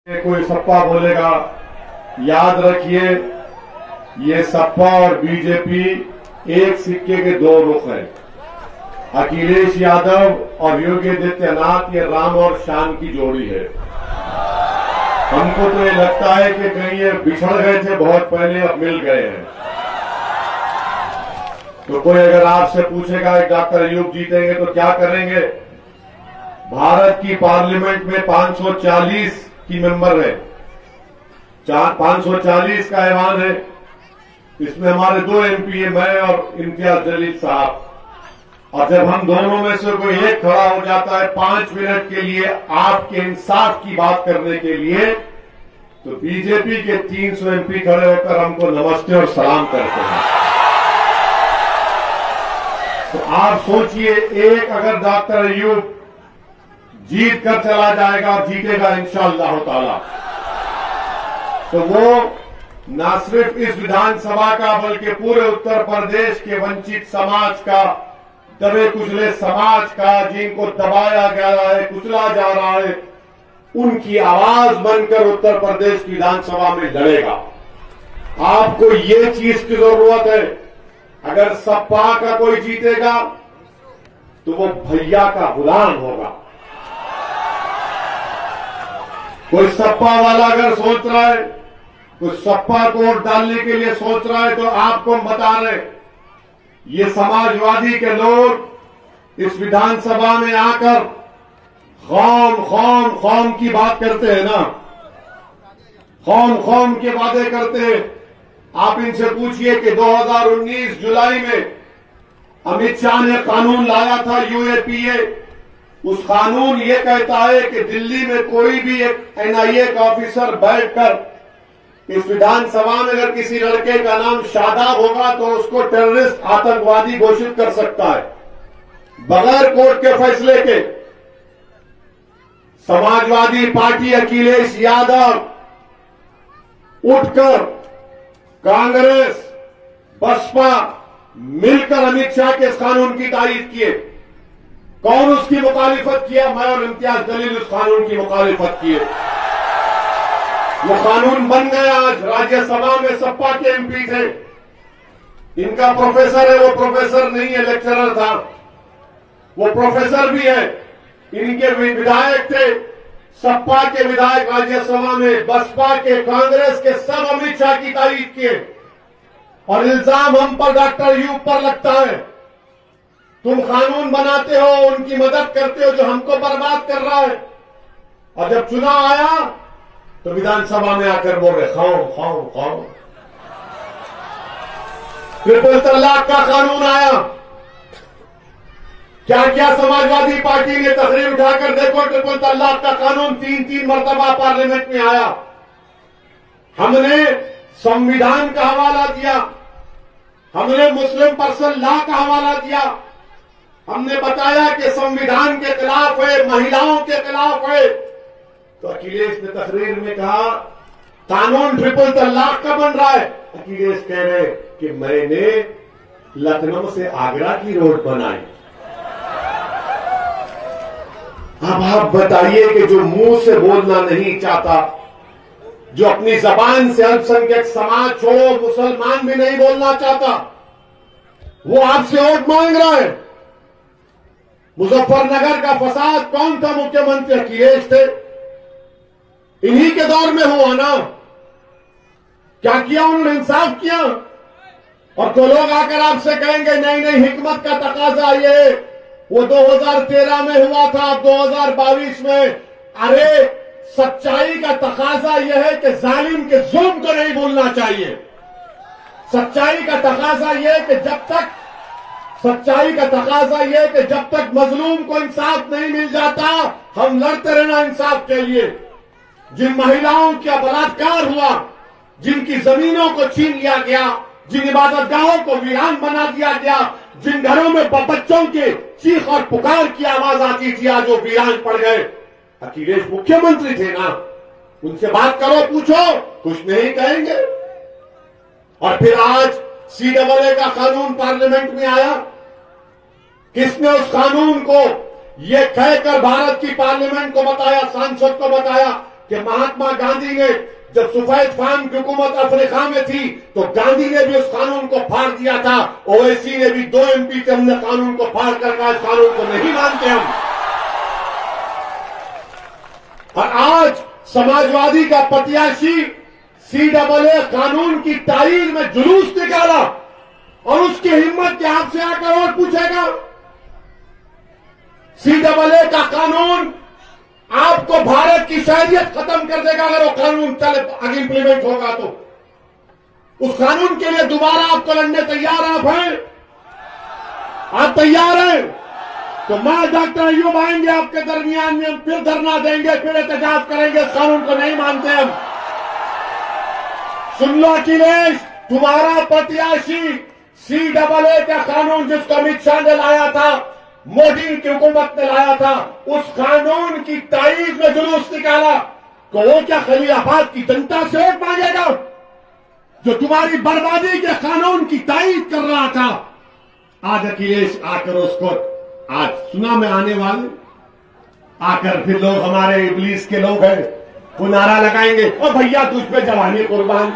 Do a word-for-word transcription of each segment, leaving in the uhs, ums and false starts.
कोई सपा बोलेगा, याद रखिए ये सपा और बीजेपी एक सिक्के के दो रुख हैं। अखिलेश यादव और योगी आदित्यनाथ ये राम और शान की जोड़ी है। हमको तो ये लगता है कि कहीं ये बिछड़ गए थे बहुत पहले, अब मिल गए हैं। तो कोई अगर आपसे पूछेगा डॉक्टर अयूब जीतेंगे तो क्या करेंगे? भारत की पार्लियामेंट में पांच सौ चालीस की मेंबर है, पांच सौ चालीस का ऐवान है। इसमें हमारे दो एमपी है, मैं और इम्तियाज जलील साहब। और जब हम दोनों में से कोई एक खड़ा हो जाता है पांच मिनट के लिए आपके इंसाफ की बात करने के लिए, तो बीजेपी के तीन सौ एमपी खड़े होकर हमको नमस्ते और सलाम करते हैं। तो आप सोचिए, एक अगर डॉक्टर अयूब जीत कर चला जाएगा और जीतेगा इंशाअल्लाह ताला, तो वो न सिर्फ इस विधानसभा का बल्कि पूरे उत्तर प्रदेश के वंचित समाज का, दबे कुचले समाज का, जिनको दबाया गया है, कुचला जा रहा है, उनकी आवाज बनकर उत्तर प्रदेश की विधानसभा में लड़ेगा। आपको ये चीज की जरूरत है। अगर सपा का कोई जीतेगा तो वो भैया का गुलाम होगा। कोई सपा वाला अगर सोच रहा है, कोई सपा को वोट डालने के लिए सोच रहा है, तो आपको हम बता रहे, ये समाजवादी के लोग इस विधानसभा में आकर खौम खौम खौम की बात करते हैं ना, खौम खौम के वादे करते हैं। आप इनसे पूछिए कि दो हज़ार उन्नीस जुलाई में अमित शाह ने कानून लाया था यूएपीए। उस कानून ये कहता है कि दिल्ली में कोई भी एक एनआईए का ऑफिसर बैठकर इस विधानसभा में अगर किसी लड़के का नाम शादाब होगा तो उसको टेररिस्ट आतंकवादी घोषित कर सकता है, बगैर कोर्ट के फैसले के। समाजवादी पार्टी अखिलेश यादव उठकर कांग्रेस, बसपा मिलकर अमित शाह के इस कानून की तारीफ किए। कौन उसकी मुखालिफत किया? मैं और इम्तियाज जलील उस कानून की मुखालिफत किए। वो कानून बन गया। आज राज्यसभा में सपा के एमपी थे, इनका प्रोफेसर है, वो प्रोफेसर नहीं है, लेक्चरर था, वो प्रोफेसर भी है। इनके विधायक थे, सपा के विधायक राज्यसभा में, बसपा के, कांग्रेस के, सब अमित शाह की तारीफ किए। और इल्जाम हम पर, डॉक्टर अयूब पर लगता है, तुम कानून बनाते हो, उनकी मदद करते हो जो हमको बर्बाद कर रहा है। और जब चुनाव आया तो विधानसभा में आकर बोल रहे खाओ खाओ खाओ। ट्रिपल तलाक का कानून आया, क्या क्या समाजवादी पार्टी ने तकरीर उठाकर देखो, ट्रिपल तलाक का कानून तीन तीन मरतबा पार्लियामेंट में आया। हमने संविधान का हवाला दिया, हमने मुस्लिम पर्सन लॉ का हवाला दिया, हमने बताया कि संविधान के खिलाफ है, महिलाओं के खिलाफ है। तो अखिलेश ने तकरीर में कहा कानून ट्रिपल तलाक का बन रहा है। अखिलेश कह रहे कि मैंने लखनऊ से आगरा की रोड बनाई। अब आप बताइए कि जो मुंह से बोलना नहीं चाहता, जो अपनी जबान से अल्पसंख्यक समाज छोड़ो मुसलमान भी नहीं बोलना चाहता, वो आपसे वोट मांग रहा है। मुजफ्फरनगर का फसाद कौन था मुख्यमंत्री? अखिलेश थे। इन्हीं के दौर में हुआ ना। क्या किया उन्होंने? इंसाफ किया। और तो लोग आकर आपसे कहेंगे नहीं नहीं हिकमत का तकाजा ये, वो दो हज़ार तेरह में हुआ था, अब दो हज़ार बाईस में। अरे सच्चाई का तकाजा यह है कि जालिम के जुल्म को नहीं भूलना चाहिए। सच्चाई का तकाजा यह है कि जब तक सच्चाई का तकाजा यह है कि जब तक मजलूम को इंसाफ नहीं मिल जाता, हम लड़ते रहना इंसाफ के लिए। जिन महिलाओं का बलात्कार हुआ, जिनकी जमीनों को छीन लिया गया, जिन इबादतगाहों को वीरान बना दिया गया, जिन घरों में बच्चों के चीख और पुकार की आवाज आती थी, आज वो वीरान पड़ गए। अखिलेश मुख्यमंत्री थे ना, उनसे बात करो, पूछो, कुछ नहीं कहेंगे। और फिर आज सी डबल ए का कानून पार्लियामेंट में आया। किसने उस कानून को ये कहकर भारत की पार्लियामेंट को बताया, सांसद को बताया कि महात्मा गांधी ने जब सफेद फाम की हुकूमत अफ्रीका में थी तो गांधी ने भी उस कानून को फाड़ दिया था। ओवैसी ने भी दो एमपी थे, हमने कानून को फाड़ कर कहा इस कानून को नहीं मानते हम। और आज समाजवादी का प्रत्याशी सी डबल ए कानून की तारीख में जुलूस निकाला और उसकी हिम्मत के आपसे आकर और पूछेगा। सी डबल ए का कानून आपको भारत की शहरियत खत्म कर देगा अगर वो कानून चले आगे इंप्लीमेंट होगा तो। उस कानून के लिए दोबारा आपको लड़ने तैयार आप हैं? आप तैयार हैं? तो मैं डॉक्टर अय्यूब आएंगे आपके दरमियान में, हम फिर धरना देंगे, फिर एहतजाज करेंगे। इस कानून को नहीं मानते हम। सुन लो अखिलेश, तुम्हारा प्रत्याशी सी डबल ए का कानून जिसको अमित शाह ने लाया था, मोदी की हुकूमत ने लाया था, उस कानून की तारीख में जुलूस निकाला तो वो क्या खलीलाबाद की जनता से वोट मांगेगा जो तुम्हारी बर्बादी के कानून की तारीख कर रहा था? आज अखिलेश आकर उसको आज सुना में आने वाले आकर फिर लोग हमारे इब्लीस के लोग हैं वो नारा लगाएंगे, ओ भैया तुझ पे जवानी कुर्बान।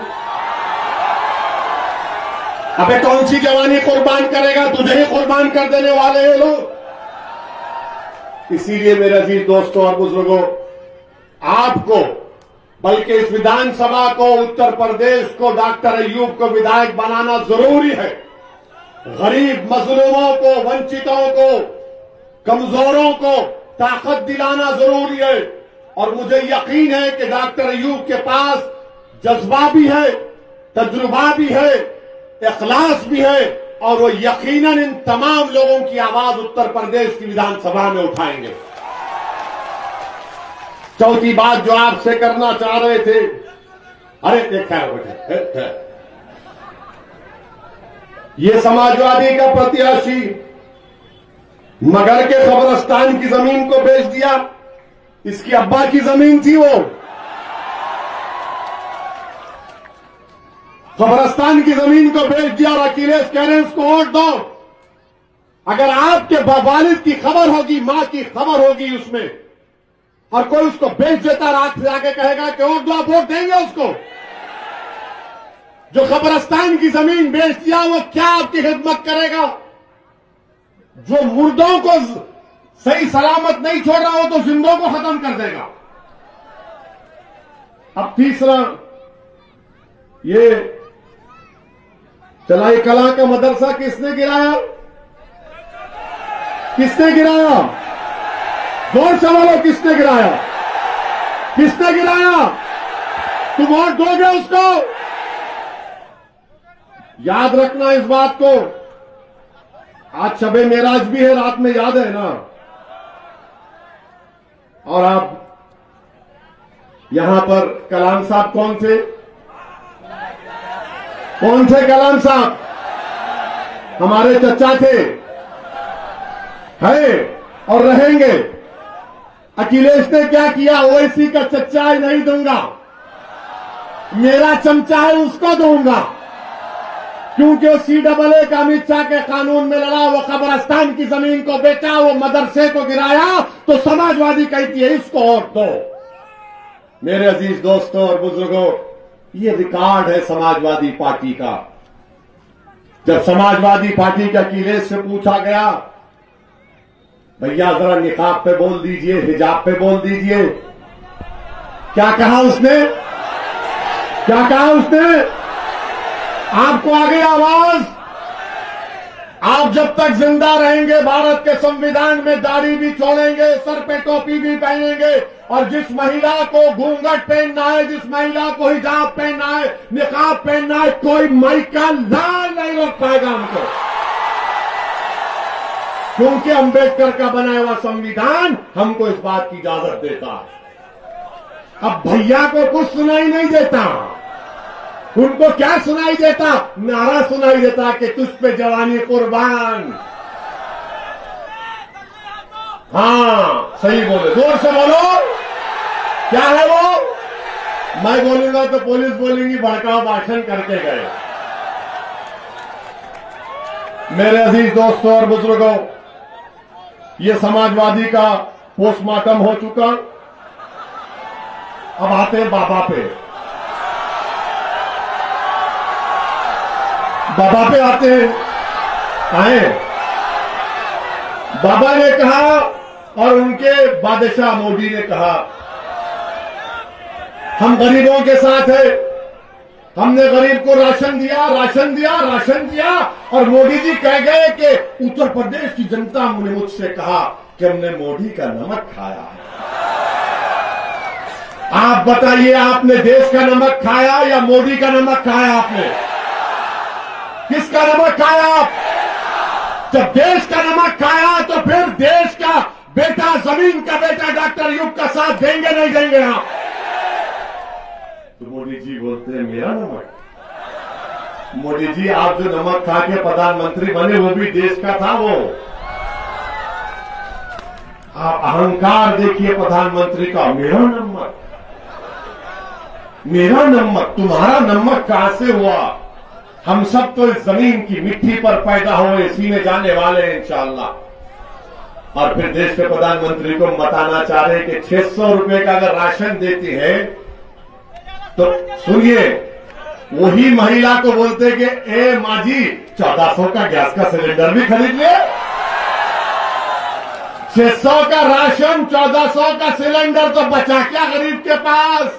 अबे कौन सी जवानी कुर्बान करेगा? तुझे ही कुर्बान कर देने वाले हैं लोग। इसीलिए मेरे अजीज दोस्तों और बुजुर्गों, आपको बल्कि इस विधानसभा को, उत्तर प्रदेश को, डॉक्टर अय्यूब को विधायक बनाना जरूरी है। गरीब मजलूमों को, वंचितों को, कमजोरों को ताकत दिलाना जरूरी है। और मुझे यकीन है कि डॉक्टर अय्यूब के पास जज्बा भी है, तजुर्बा भी है, इखलास भी है और वो यकीनन इन तमाम लोगों की आवाज उत्तर प्रदेश की विधानसभा में उठाएंगे। चौथी बात जो आपसे करना चाह रहे थे, अरे देखा बेटे, ये समाजवादी का प्रत्याशी मगर के कब्रिस्तान की जमीन को बेच दिया। इसकी अब्बा की जमीन थी वो, कब्रिस्तान की जमीन को बेच दिया और अखिलेश कह रहे हैं उसको वोट दो। अगर आपके वालिद की खबर होगी, मां की खबर होगी उसमें, और कोई उसको बेच देता, रात से आके कहेगा कि वोट दो, आप वोट देंगे उसको? जो कब्रिस्तान की जमीन बेच दिया वो क्या आपकी खिदमत करेगा? जो मुर्दों को सही सलामत नहीं छोड़ रहा हो तो जिंदों को खत्म कर देगा। अब तीसरा, ये चलाई कला का मदरसा किसने गिराया? किसने गिराया? जोर से बोलो, किसने गिराया? किसने गिराया? तुम वोट दोगे उसको? याद रखना इस बात को। आज शबे मेराज भी है, रात में याद है ना? और आप यहां पर कलाम साहब कौन थे? कौन थे कलाम साहब? हमारे चचा थे, है और रहेंगे। अखिलेश ने क्या किया? ओवैसी का चचा ही नहीं दूंगा, मेरा चमचा है उसको दूंगा, क्योंकि वो सी डबल ए का अमित शाह के कानून में लड़ा, वो कब्रिस्तान की जमीन को बेचा, वो मदरसे को गिराया, तो समाजवादी कहती है इसको वोट दो। मेरे अजीज दोस्तों और बुजुर्गों, ये रिकॉर्ड है समाजवादी पार्टी का। जब समाजवादी पार्टी के अखिलेश से पूछा गया, भैया जरा निकाब पे बोल दीजिए, हिजाब पे बोल दीजिए, क्या कहा उसने? क्या कहा उसने? आपको आ गई आवाज? आप जब तक जिंदा रहेंगे भारत के संविधान में दाढ़ी भी छोड़ेंगे, सर पे टोपी भी पहनेंगे, और जिस महिला को घूंघट पहनना है, जिस महिला को हिजाब पहनना है, निकाब पहनना है, कोई माइका लाल नहीं रोक पाएगा हमको, क्योंकि अंबेडकर का बनाया हुआ संविधान हमको इस बात की इजाजत देता है। अब भैया को कुछ सुनाई नहीं देता, उनको क्या सुनाई देता? नारा सुनाई देता कि तुझ पे जवानी कुर्बान। हाँ सही बोले, जोर से बोलो, क्या है वो? मैं बोलूंगा तो पुलिस बोलेंगी भड़काऊ भाषण करके गए। मेरे अजीज दोस्तों और बुजुर्गों, ये समाजवादी का पोस्टमार्टम हो चुका अब आते हैं बाबा पे। बाबा पे आते हैं। आए बाबा ने कहा और उनके बादशाह मोदी ने कहा, हम गरीबों के साथ है, हमने गरीब को राशन दिया राशन दिया राशन दिया। और मोदी जी कह गए कि उत्तर प्रदेश की जनता ने मुझसे कहा कि हमने मोदी का नमक खाया है। आप बताइए, आपने देश का नमक खाया या मोदी का नमक खाया? आपने किसका नमक खाया? आप जब देश का नमक खाया तो फिर देश का बेटा, जमीन का बेटा डॉक्टर अय्यूब का साथ देंगे नहीं देंगे आप? तो मोदी जी बोलते हैं मेरा नमक। मोदी जी, आप जो नमक खा के प्रधानमंत्री बने वो भी देश का था। वो आप अहंकार देखिए प्रधानमंत्री का, मेरा नमक मेरा नमक। तुम्हारा नमक कहां से हुआ? हम सब तो इस जमीन की मिट्टी पर पैदा हुए, इसी में जाने वाले हैं इंशाअल्लाह। और फिर देश के प्रधानमंत्री को बताना चाह रहे कि छह सौ रुपए का अगर राशन देती है तो सुनिए, वही महिला को बोलते कि ए माँ जी, चौदह सौ का गैस का सिलेंडर भी खरीद ले। छह सौ का राशन, चौदह सौ का सिलेंडर, तो बचा क्या गरीब के पास?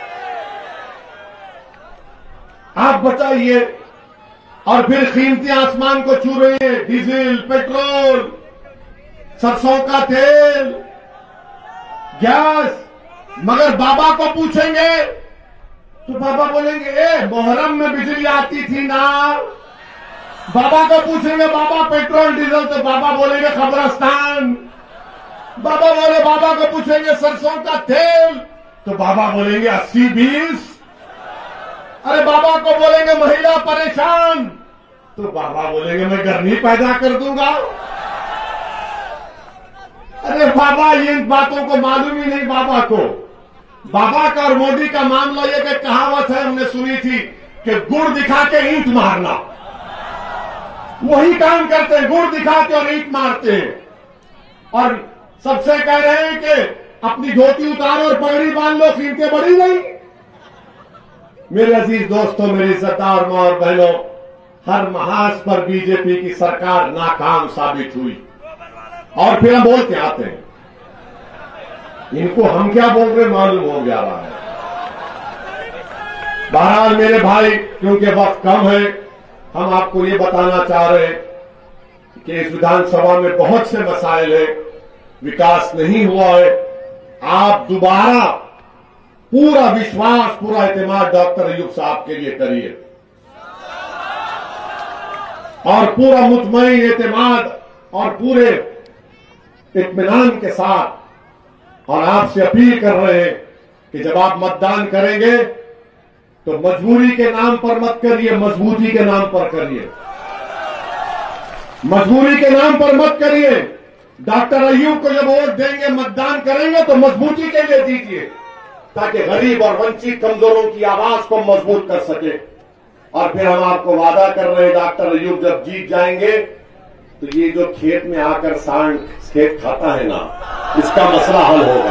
आप बताइए। और फिर कीमतें आसमान को छू रही है, डीजल, पेट्रोल, सरसों का तेल, गैस। मगर बाबा को पूछेंगे तो बाबा बोलेंगे ए मोहर्रम में बिजली आती थी ना। बाबा को पूछेंगे बाबा पेट्रोल डीजल, तो बाबा बोलेंगे कब्रिस्तान। बाबा बोले बाबा को पूछेंगे सरसों का तेल, तो बाबा बोलेंगे अस्सी बीस। अरे बाबा को बोलेंगे महिला परेशान, तो बाबा बोलेंगे मैं गर्मी पैदा कर दूंगा। अरे बाबा, इन बातों को मालूम ही नहीं बाबा को। बाबा का और मोदी का मामला यह कि कहावत है, हमने सुनी थी कि गुड़ दिखा के ईंट मारना। वही काम करते हैं, गुड़ दिखा के और ईंट मारते हैं। और सबसे कह रहे हैं कि अपनी धोती उतारो और पगड़ी बांध लो, कीमतें बढ़ी नहीं। मेरे अजीज दोस्तों, मेरी इज्जतदार मां और बहनों, हर महाज पर बीजेपी की सरकार नाकाम साबित हुई। और फिर हम बोलते आते हैं, इनको हम क्या बोल रहे मालूम हो जा रहा है। बहरहाल मेरे भाई, क्योंकि वक्त कम है, हम आपको ये बताना चाह रहे हैं कि इस विधानसभा में बहुत से मसाइल है, विकास नहीं हुआ है। आप दोबारा पूरा विश्वास, पूरा एतमाद डॉक्टर अय्यूब साहब के लिए करिए और पूरा मुतमईन एतमाद और पूरे इत्मीनान के साथ। और आपसे अपील कर रहे हैं कि जब आप मतदान करेंगे तो मजबूरी के नाम पर मत करिए, मजबूती के नाम पर करिए। मजबूरी के नाम पर मत करिए। डॉक्टर अय्यूब को जब वोट देंगे, मतदान करेंगे तो मजबूती के लिए दीजिए, ताकि गरीब और वंचित कमजोरों की आवाज को मजबूत कर सके। और फिर हम आपको वादा कर रहे हैं, डॉक्टर अय्यूब जब जीत जाएंगे तो ये जो खेत में आकर सांड खेत खाता है ना, इसका मसला हल होगा,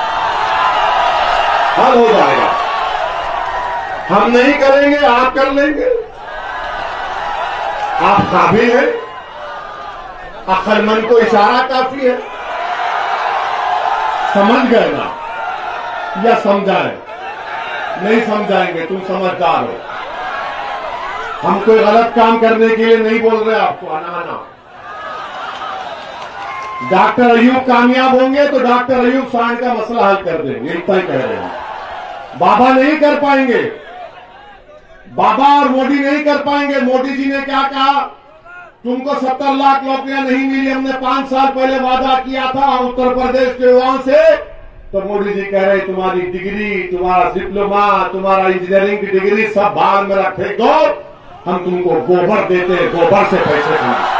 हल हो जाएगा। हम नहीं करेंगे, आप कर लेंगे। आप काबिल हैं, अक्लमंद को इशारा काफी है। समझ गए ना, या समझाएं? नहीं समझाएंगे, तुम समझदार हो। हम कोई गलत काम करने के लिए नहीं बोल रहे आपको, आना आना। डॉक्टर अय्यूब कामयाब होंगे तो डॉक्टर अय्यूब सांड का मसला हल कर देंगे, इतना ही कह रहे हैं। बाबा नहीं कर पाएंगे, बाबा और मोदी नहीं कर पाएंगे। मोदी जी ने क्या कहा, तुमको सत्तर लाख नौकरियां नहीं मिली, हमने पांच साल पहले वादा किया था उत्तर प्रदेश के युवाओं से। तो मोदी जी कह रहे तुम्हारी डिग्री, तुम्हारा डिप्लोमा, तुम्हारा इंजीनियरिंग की डिग्री सब भाग में रख फेंक दो, हम तुमको गोबर देते हैं, गोबर से पैसे देंगे।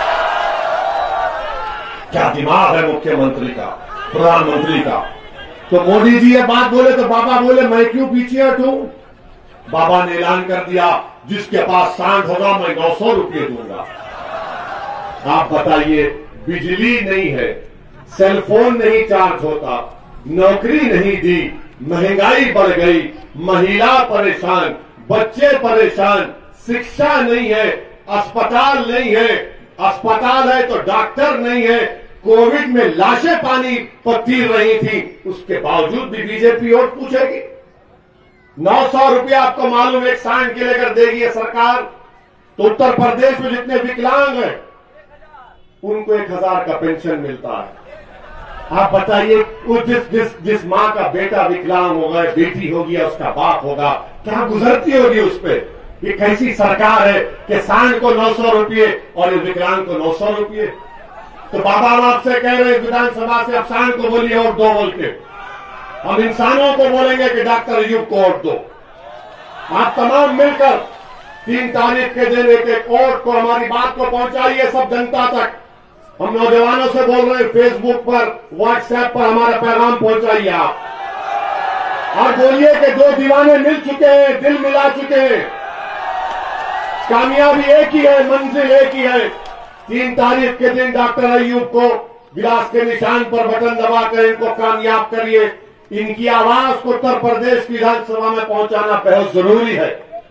क्या दिमाग है मुख्यमंत्री का, प्रधानमंत्री का। तो मोदी जी ये बात बोले तो बाबा बोले मैं क्यों पीछे हटूं। बाबा ने ऐलान कर दिया, जिसके पास सांड होगा मैं नौ सौ रुपये दूंगा। आप बताइए, बिजली नहीं है, सेलफोन नहीं चार्ज होता, नौकरी नहीं दी, महंगाई बढ़ गई, महिला परेशान, बच्चे परेशान, शिक्षा नहीं है, अस्पताल नहीं है, अस्पताल है तो डॉक्टर नहीं है, कोविड में लाशें पानी पर तीर रही थी, उसके बावजूद भी बीजेपी वोट पूछेगी। नौ सौ रुपया आपको मालूम एक सांड के लेकर देगी ये सरकार, तो उत्तर प्रदेश में जितने विकलांग हैं उनको एक हजार का पेंशन मिलता है। आप बताइए, उस जिस जिस जिस मां का बेटा विकलांग होगा, बेटी होगी या उसका बाप होगा, क्या गुजरती होगी उस पर? ये कैसी सरकार है कि सांड को नौ सौ रुपये और इस विकलांग को नौ सौ रुपये? तो बाबा हम आपसे कह रहे हैं विधानसभा से, आप सांड को बोलिए वोट दो बोल के, हम इंसानों को बोलेंगे कि डॉक्टर अयूब को वोट दो। आप तमाम मिलकर तीन तारीख के दिन एक एक वोट को, हमारी बात को पहुंचाइए सब जनता तक। हम नौजवानों से बोल रहे हैं, फेसबुक पर, व्हाट्सएप पर हमारा पैगाम पहुंचाइए आप, और बोलिए कि दो दीवाने मिल चुके हैं, दिल मिला चुके हैं, कामयाबी एक ही है, मंजिल एक ही है। तीन तारीख के दिन डॉक्टर अयूब को गिलास के निशान पर बटन दबाकर इनको कामयाब करिए। इनकी आवाज को उत्तर प्रदेश की विधानसभा में पहुंचाना बहुत जरूरी है।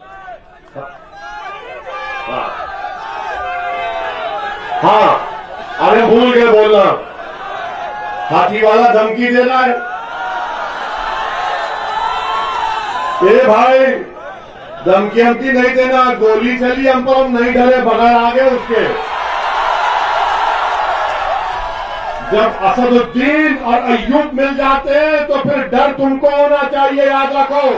हाँ, हाँ, अरे भूल गए बोलना, हाथी वाला धमकी दे रहा है। ए भाई, धमकी हमकी नहीं देना, गोली चली हम पर, हम नहीं डरे, बगैर आगे उसके। जब असदुद्दीन और अय्यूब मिल जाते हैं तो फिर डर तुमको होना चाहिए, याद रखो।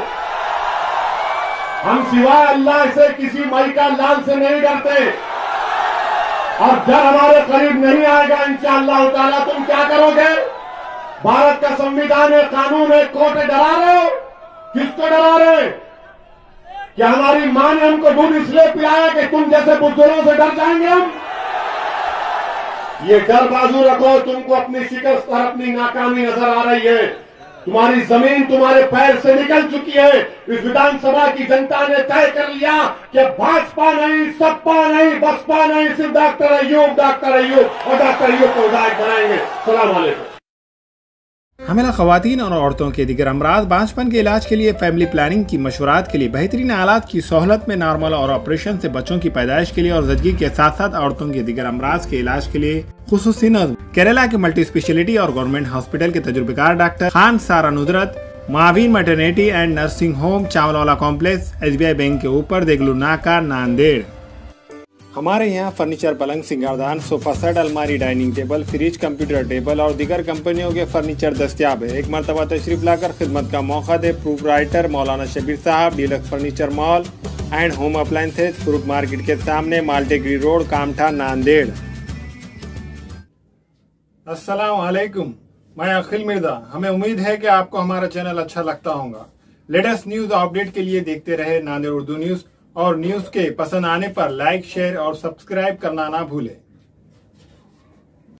हम सिवाय अल्लाह से किसी मई का लाल से नहीं डरते, और डर हमारे करीब नहीं आएगा इंशाअल्लाह ताला। तुम क्या करोगे? भारत का संविधान है, कानून है, कोर्ट है, डरा रहे हो? किसको डरा रहे? क्या हमारी मां ने हमको दूध इसलिए पिलाया कि तुम जैसे बुजुर्गों से डर जाएंगे हम? ये डर बाजू रखो, तुमको अपनी शिकस्त और अपनी नाकामी नजर आ रही है। तुम्हारी जमीन तुम्हारे पैर से निकल चुकी है। इस विधानसभा की जनता ने तय कर लिया कि भाजपा नहीं, सपा नहीं, बसपा नहीं, सिर्फ डॉक्टर अयूब, डॉक्टर अयूब और डॉक्टर अयूब को विधायक बनाएंगे। सलाम अलैकुम। हमें खवातीन और औरतों के दिगर अमराज बांझपन के इलाज के लिए फैमिली प्लानिंग की मशवरात के लिए बेहतरीन आलात की सहूलत में नॉर्मल और ऑपरेशन से बच्चों की पैदाइश के लिए और जदगी के साथ साथ औरतों के दिगर अमराज के इलाज के लिए खुसूसी नज़्म केरला के मल्टी स्पेशलिटी और गवर्नमेंट हॉस्पिटल के तजुर्बेकार doctor Khan Sara Nudrat, Maveen maternity and nursing home, Chawalwala complex, S B I bank के ऊपर, देगलू नाका, नांदेड़। हमारे यहाँ फर्नीचर, पलंग, सिंगारदान, सोफा सेट, अलमारी, dining table, fridge, computer table और दीगर कंपनियों के फर्नीचर दस्तियाब है। एक मरतबा तशरीफ लाकर खिदमत का मौका दे। Proprietor Maulana Shabbir Sahab, deluxe furniture mall and home appliances, fruit market के सामने, माल्टेगरी रोड, कामठा, नांदेड़। अस्सलाम वालेकुम, मैं अखिल मिर्जा। हमें उम्मीद है कि आपको हमारा चैनल अच्छा लगता होगा। लेटेस्ट न्यूज अपडेट के लिए देखते रहे नांदेड़ उर्दू न्यूज, और न्यूज के पसंद आने पर लाइक, शेयर और सब्सक्राइब करना ना भूलें।